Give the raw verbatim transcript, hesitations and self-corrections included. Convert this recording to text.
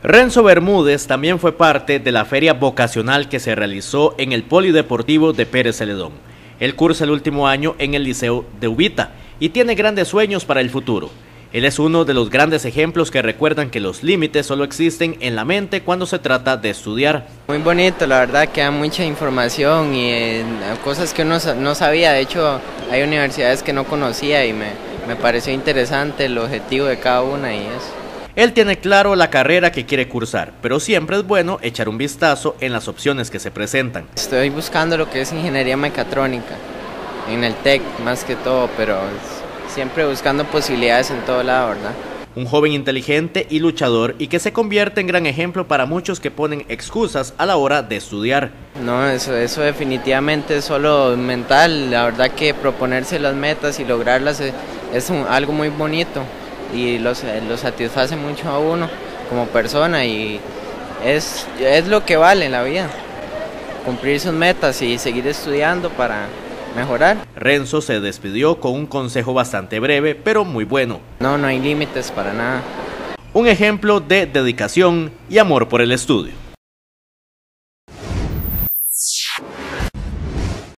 Renzo Bermúdez también fue parte de la feria vocacional que se realizó en el Polideportivo de Pérez Celedón. Él cursa el último año en el Liceo de Uvita y tiene grandes sueños para el futuro. Él es uno de los grandes ejemplos que recuerdan que los límites solo existen en la mente cuando se trata de estudiar. Muy bonito, la verdad que da mucha información y eh, cosas que uno no sabía. De hecho, hay universidades que no conocía y me, me pareció interesante el objetivo de cada una y eso. Él tiene claro la carrera que quiere cursar, pero siempre es bueno echar un vistazo en las opciones que se presentan. Estoy buscando lo que es ingeniería mecatrónica, en el TEC más que todo, pero siempre buscando posibilidades en todo lado, ¿verdad? Un joven inteligente y luchador y que se convierte en gran ejemplo para muchos que ponen excusas a la hora de estudiar. No, eso, eso definitivamente es solo mental. La verdad que proponerse las metas y lograrlas es, es un, algo muy bonito y lo los satisface mucho a uno como persona y es, es lo que vale en la vida. Cumplir sus metas y seguir estudiando para mejorar. Renzo se despidió con un consejo bastante breve, pero muy bueno. No, no hay límites para nada. Un ejemplo de dedicación y amor por el estudio.